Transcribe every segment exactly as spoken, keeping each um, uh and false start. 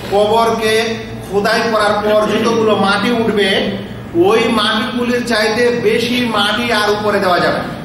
কবরকে খোদাই করার পর যতগুলো মাটি উঠবে ওই মাটিগুলির চাইতে বেশি মাটি আর উপরে দেওয়া যাবে না।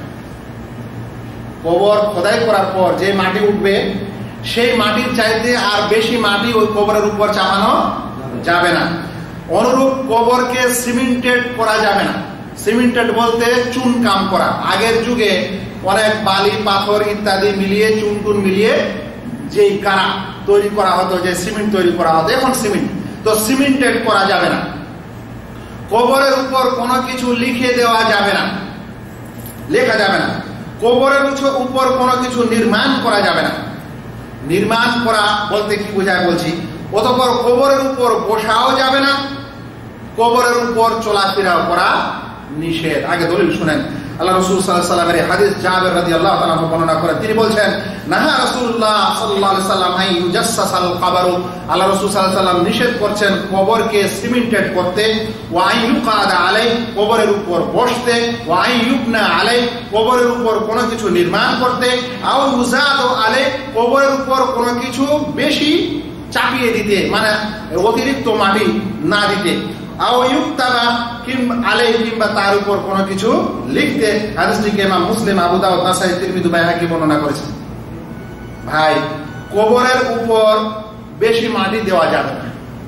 কবর খোদাই করার পর যে মাটি উঠবে সেই মাটির চাইতে আর বেশি মাটি ওই কবরের উপর চাপানো যাবে না। অনুরূপ কবরকে সিমেন্টেড করা যাবে না। সিমেন্টেড বলতে চুন কাম করা। আগের যুগে অনেক বালি পাথর ইত্যাদি মিলিয়ে চুন টুন মিলিয়ে যে কারা তৈরি করা হতো, যে সিমেন্ট তৈরি করা হতো, এখন সিমেন্ট তো সিমেন্টেড করা যাবে না। কবরের উপর কোনো কিছু লিখে দেওয়া যাবে না, লেখা যাবে না। কবরের উপর কোনো কিছু নির্মাণ করা যাবে না। নির্মাণ করা বলতে কি বোঝায় বলছি। অতঃপর কবরের উপর বসাও যাবে না, কবরের উপর চলাফেরা করা নিষেধ। আগে দলিল শুনেন। আল্লাহ রাসূল সাল্লাল্লাহু আলাইহি ওয়াসাল্লামের হাদিস জাবের রাদিয়াল্লাহু তাআলা বর্ণনা করেন, তিনি বলছেন, নাহা রাসূলুল্লাহ সাল্লাল্লাহু আলাইহি ওয়াসাল্লাম আই ইউজাসসাসাল কবরু, আল্লাহ রাসূল সাল্লাল্লাহু আলাইহি ওয়াসাল্লাম নিষেধ করছেন কবরকে সিমেন্টেড করতে, ওয়া আই ইউকাদা আলাই, কবরের উপর বসতে, ওয়া আই ইউবনা আলাই, কবরের উপর কোনো কিছু নির্মাণ করতে, আও ইউজাদু আলাই, কবরের উপর কোনো কিছু বেশি চাপিয়ে দিতে, মানে অতিরিক্ত মাটি না দিতে, আও ইউক্তাবা কিংবা আলাই, কিংবা তার উপর কোনো কিছু লিখতে। হাদিসটিকে ইমাম মুসলিম, আবু দাউদ, নাসাই, তিরমিজি, বাইহাকি বর্ণনা করেছেন। ভাই, কবরের উপর বেশি মাটি দেওয়া যাবে না।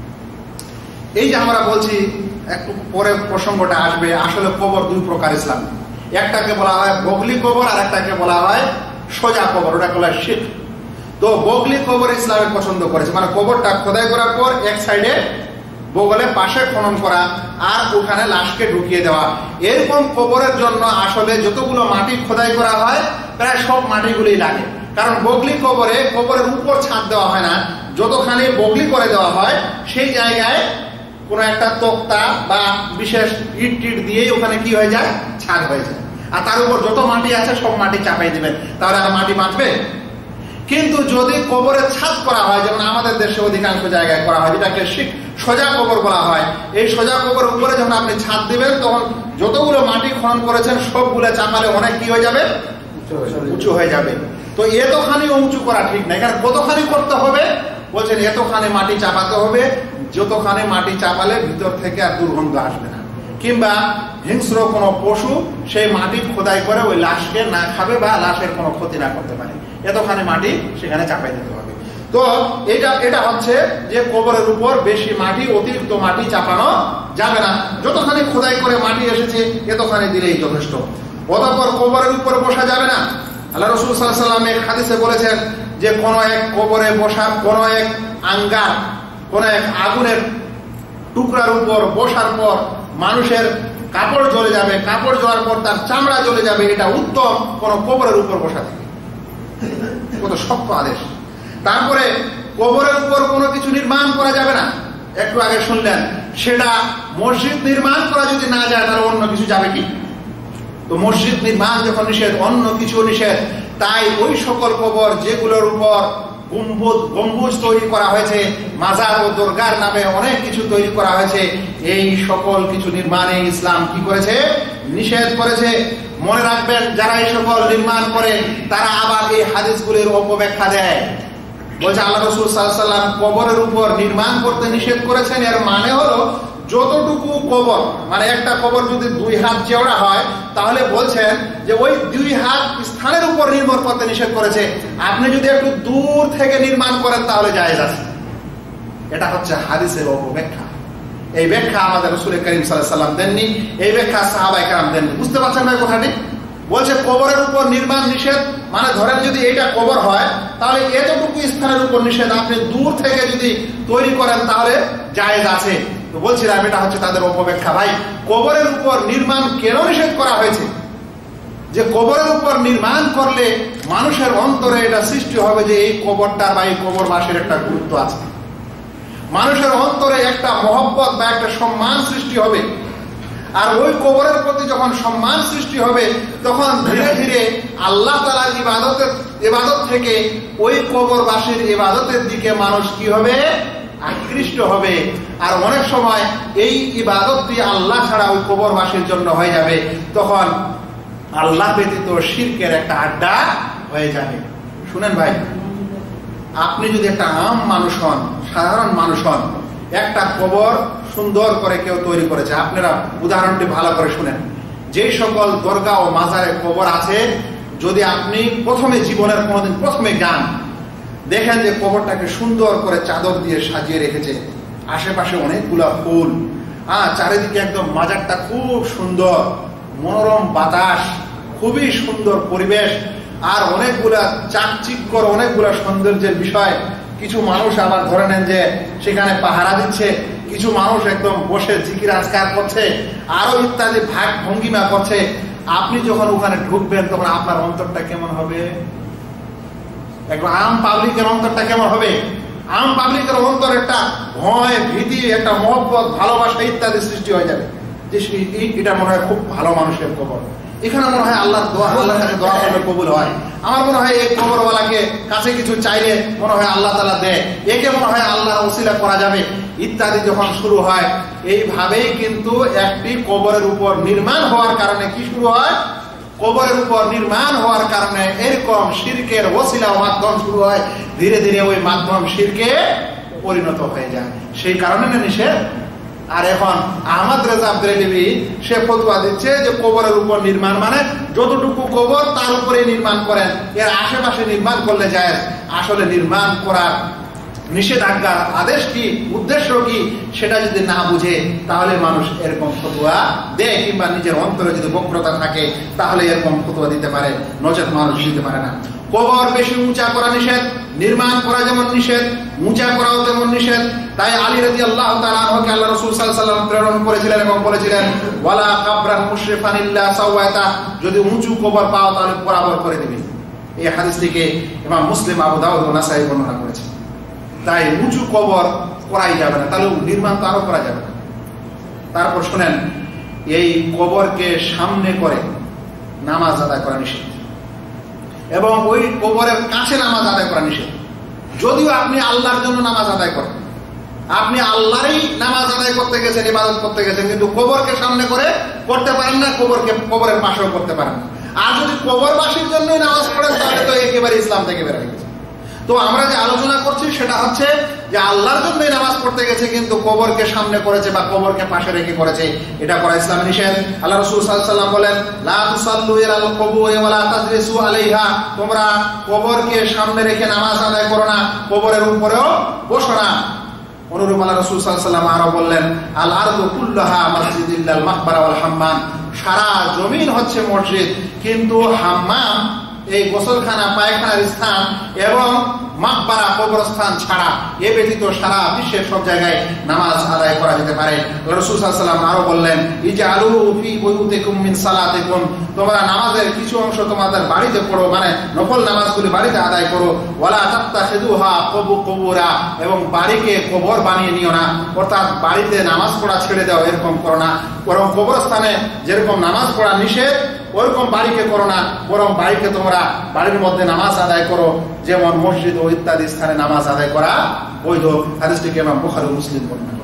এই যে আমরা বলছি, একটু পরে প্রসঙ্গটা আসবে, আসলে কবর দুই প্রকার ইসলাম। একটাকে বলা হয় বগলি কবর, আর একটাকে বলা হয় সোজা কবর, ওটাকে বলা হয় শিরক। তো বগলি কবর ইসলামে পছন্দ করেছে, মানে কবরটা খোদাই করার পর এক সাইডে বগলে পাশে খনন করা আর ওখানে লাশকে ঢুকিয়ে দেওয়া। এরকম কবরের জন্য আসলে যতগুলো মাটি খোদাই করা হয় প্রায় সব মাটিগুলি লাগে। কারণ বগলি কবরে কবরের উপর ছাদ দেওয়া হয় না, যতখানি বগলি করে দেওয়া হয় সেই জায়গায় কোন একটা তক্তা বা বিশেষ ইট টিট দিয়ে ওখানে কি হয়ে যায়, ছাদ হয়ে যায়। আর তার উপর যত মাটি আছে সব মাটি চাপাই দিবেন, তাহলে আর মাটি বাঁচবে। কিন্তু যদি কবরে ছাদ করা হয়, যেমন আমাদের দেশে অধিকাংশ জায়গায় করা হয়, যেটাকে সোজা কবর বলা হয়, এই সোজা কবরের উপরে যখন আপনি ছাদ দিবেন তখন যতগুলো মাটি খনন করেছেন সবগুলো চাপালে অনেক কি হয়ে যাবে, উঁচু হয়ে যাবে। তো এতখানি উঁচু করা ঠিক নাই। কারণ কতখানি করতে হবে বলছেন, এতখানি মাটি চাপাতে হবে, যতখানি মাটি চাপালে ভিতর থেকে আর দুর্গন্ধ আসবে না, কিংবা হিংস্র কোনো পশু সেই মাটি খোদাই করে ওই লাশকে না খাবে বা লাশের কোনো ক্ষতি না করতে পারে, এতখানি মাটি সেখানে চাপাই দিতে হবে। তো এটা এটা হচ্ছে যে কবরের উপর বেশি মাটি, অতিরিক্ত মাটি চাপানো যাবে না। যতখানি খোদাই করে মাটি এসেছে এতখানি দিলেই যথেষ্ট। অতঃপর কবরের উপর বসা যাবে না। আল্লাহ রাসূল সাল্লাল্লাহু আলাইহি ওয়াসাল্লাম এক হাদিসে বলেছেন যে কোন এক কবরে বসার, কোন এক আঙ্গার, কোন এক আগুনের টুকরার উপর বসার পর মানুষের কাপড় জ্বলে যাবে, কাপড় জ্বলার পর তার চামড়া জ্বলে যাবে, এটা উত্তম কোন কবরের উপর বসা থেকে। কত শক্ত আদেশ। তারপরে কবরের উপর কোনো কিছু নির্মাণ করা যাবে না। একটু আগে শুনলেন, সেটা মসজিদ নির্মাণ করা যদি না যায় তাহলে অন্য কিছু যাবে কি? তো মসজিদ নির্মাণ যখন নিষেধ, অন্য কিছু নিষেধ। তাই ওই সকল কবর যেগুলোর উপর গম্বুজ গম্বুজ তৈরি করা হয়েছে, মাজার ও দরগার নামে অনেক কিছু তৈরি করা হয়েছে, এই সকল কিছু নির্মাণে ইসলাম কি করেছে, নিষেধ করেছে। মনে রাখবেন, যারা এই সকল নির্মাণ করে তারা আবার এই হাদিসগুলির অপব্যাখ্যা দেয়। বলছে আল্লাহ রাসূল সাল্লাল্লাহু আলাইহি ওয়াসাল্লাম কবরের উপর নির্মাণ করতে নিষেধ করেছেন, এর মানে হলো যতটুকু কবর, মানে একটা কবর যদি দুই হাত চওড়া হয় তাহলে বলছেন যে ওই দুই হাত স্থানের উপর নির্ভর করতে নিষেধ করেছে। আপনি যদি একটু দূর থেকে নির্মাণ করেন তাহলে জায়েজ আছে। এটা হচ্ছে হাদিসের অপব্যাখ্যা। এই ব্যাখ্যা আমাদের রাসূল করিম সাল্লাল্লাহু আলাইহি ওয়াসাল্লাম দেননি, এই ব্যাখ্যা সাহাবায়ে কেরাম দেননি। বুঝতে পারছেন না কথাটি? বলছে কবরের উপর নির্মাণ নিষেধ, মানে ধরেন যদি এটা কবর হয় তাহলে এতটুকু স্থানের উপর নিষেধ, আপনি দূর থেকে যদি তৈরি করেন তাহলে জায়েজ আছে। তো বলছিলাম এটা হচ্ছে তাদের অপব্যাখ্যা। ভাই, কবরের উপর নির্মাণ কেন নিষেধ করা হয়েছে? যে কবরের উপর নির্মাণ করলে মানুষের অন্তরে এটা সৃষ্টি হবে যে এই কবরটা বা এই কবরবাসীর একটা গুরুত্ব আছে, মানুষের অন্তরে একটা মহব্বত বা একটা সম্মান সৃষ্টি হবে। আর ওই কবরের প্রতি যখন সম্মান সৃষ্টি হবে তখন ধীরে ধীরে আল্লাহ তাআলার ইবাদতের ইবাদত থেকে ওই কবরবাসীর ইবাদতের দিকে মানুষ কি হবে, আকৃষ্ট হবে। আর অনেক সময় এই ইবাদতটি আল্লাহ ছাড়া ওই কবরবাসীর জন্য হয়ে যাবে, তখন আল্লাহ ব্যতীত শিরকের একটা আড্ডা হয়ে যাবে। শুনেন ভাই, আপনি যদি একটা আম মানুষ হন, সাধারণ মানুষ হন, একটা কবর সুন্দর করে কেউ তৈরি করেছে। আপনারা উদাহরণটি ভালো করে শুনেন। যে সকল দরগা ও মাজারে কবর আছে, যদি আপনি প্রথমে জীবনের কোনোদিন প্রথমে গান দেখেন যে কবরটাকে সুন্দর করে চাদর দিয়ে সাজিয়ে রেখেছে, আশেপাশে অনেকগুলা ফুল, হ্যাঁ, চারিদিকে একদম মাজারটা খুব সুন্দর, মনোরম বাতাস, খুবই সুন্দর পরিবেশ, আর অনেকগুলা চাকচিক্যর অনেকগুলা সৌন্দর্যের বিষয়। কিছু মানুষ আবার ধরে নেন যে সেখানে পাহারা দিচ্ছে, কিছু মানুষ একদম বসে জিকির আজকার করছে, আরো ইত্যাদি ভাগ ভঙ্গিমা করছে। আপনি যখন ওখানে ঢুকবেন তখন আপনার অন্তরটা কেমন হবে? একদম আম পাবলিকের অন্তরটা কেমন হবে? আম পাবলিকের অন্তর একটা ভয়, ভীতি, একটা মহব্বত, ভালোবাসা ইত্যাদি সৃষ্টি হয়ে যাবে যে এটা মনে হয় খুব ভালো মানুষের কবর, এখানে মনে হয় আল্লাহর দোয়া, আল্লাহর কাছে দোয়া করলে কবুল হয়। আমার মনে হয় এই কবরওয়ালাকে কাছে কিছু চাইলে মনে হয় আল্লাহ তাআলা দেয়, একে মনে হয় আল্লাহর ওসিলা করা যাবে ইত্যাদি যখন শুরু হয়। এইভাবেই কিন্তু একটি কবরের উপর নির্মাণ হওয়ার কারণে কি শুরু হয়? কবরের উপর নির্মাণ হওয়ার কারণে এরকম শিরকের ওসিলা মাধ্যম শুরু হয়, ধীরে ধীরে ওই মাধ্যম শিরকে পরিণত হয়ে যায়। সেই কারণে না নিষেধ। আর এখন আহমদ রেজা বেরেলভি সে ফতোয়া দিচ্ছে যে কবরের উপর নির্মাণ মানে যতটুকু কবর তার উপরে নির্মাণ করেন, এর আশেপাশে নির্মাণ করলে যায়। আসলে নির্মাণ করার নিষেধাজ্ঞার আদেশ কি, উদ্দেশ্য কি, সেটা যদি না বুঝে তাহলে মানুষ এরকম ফতোয়া দেয়, কিংবা নিজের অন্তরে যদি বক্রতা থাকে তাহলে এরকম ফতোয়া দিতে পারে, নচেত মানুষ দিতে পারে না। কবর বেশি উঁচা করা নিষেধ, নির্মাণ করা যেমন নিষেধ, উঁচা করাও তেমন নিষেধ। তাই আলী রাদিয়াল্লাহু তাআলা আনহুকে আল্লাহ রাসূল সাল্লাল্লাহু আলাইহি ওয়াসাল্লাম প্রেরণ করেছিলেন এবং বলেছিলেন, ওয়ালা কাবরান মুশরিফান ইল্লা সাওয়াতা, যদি উঁচু কবর পাও তাহলে বরাবর করে দিবে। এই হাদিসটিকে ইমাম মুসলিম, আবু দাউদ ও নাসাঈ বর্ণনা করেছেন। তাই উঁচু কবর করাই যাবে না, তাহলে নির্মাণ তো আরো করা যাবে না। তারপর শুনেন, এই কবরকে সামনে করে নামাজ আদায় করা নিষেধ, এবং ওই কবরের কাছে নামাজ আদায় করা নিষেধ। যদিও আপনি আল্লাহর জন্য নামাজ আদায় করেন, আপনি আল্লাহরই নামাজ আদায় করতে গেছেন, ইবাদত করতে গেছেন, কিন্তু কবরকে সামনে করে করতে পারেন না, কবরকে কবরের পাশেও করতে পারেন না। আর যদি কবরবাসীর জন্যই নামাজ পড়েন তাহলে তো একেবারে ইসলাম থেকে বের হয়ে গেছে। তো আমরা যে আলোচনা করছি সেটা হচ্ছে যে আল্লাহর জন্যই নামাজ পড়তে গেছে কিন্তু কবরকে সামনে করেছে বা কবরকে পাশে রেখে করেছে, এটা করা ইসলামে নিষেধ। আল্লাহ রাসূল সাল্লাল্লাহু আলাইহি ওয়াসাল্লাম বলেন, লা তুসাল্লু ইলাল কুবুরি ওয়া লা তাজলিসু আলাইহা, তোমরা কবরকে সামনে রেখে নামাজ আদায় করো না, কবরের উপরেও বসো না। অনুরূপ আল্লাহ রাসূল সাল্লাল্লাহু আলাইহি ওয়াসাল্লাম আরো বললেন, আল আরদু কুল্লুহা মাসজিদ ইল্লাল মাকবারা ওয়াল হাম্মাম, সারা জমিন হচ্ছে মসজিদ, কিন্তু হাম্মাম এই গোসলখানা, পায়খানার স্থান এবং মাকবারা কবরস্থান ছাড়া এ ব্যতীত সারা বিশ্বের সব জায়গায় নামাজ আদায় করা যেতে পারে। রাসূল সাল্লাল্লাহু আলাইহি ওয়াসাল্লাম আরো বললেন, ইজআলু ফি বুয়ুতিকুম মিন সালাতিকুম, তোমরা নামাজের কিছু অংশ তোমাদের বাড়িতে পড়ো, মানে নফল নামাজগুলি বাড়িতে আদায় করো। ওয়ালা তাত্তাখিযুহা কুবুরা, এবং বাড়িকে কবর বানিয়ে নিও না, অর্থাৎ বাড়িতে নামাজ পড়া ছেড়ে দাও, এরকম করো না। বরং কবরস্থানে যেরকম নামাজ পড়া নিষেধ ওরকম বাড়িকে করো না, বরং বাড়িকে তোমরা বাড়ির মধ্যে নামাজ আদায় করো, যেমন মসজিদ ও ইত্যাদি স্থানে নামাজ আদায় করা বৈধ। হাদিসটিকে ইমাম বুখারী ও মুসলিম বর্ণনা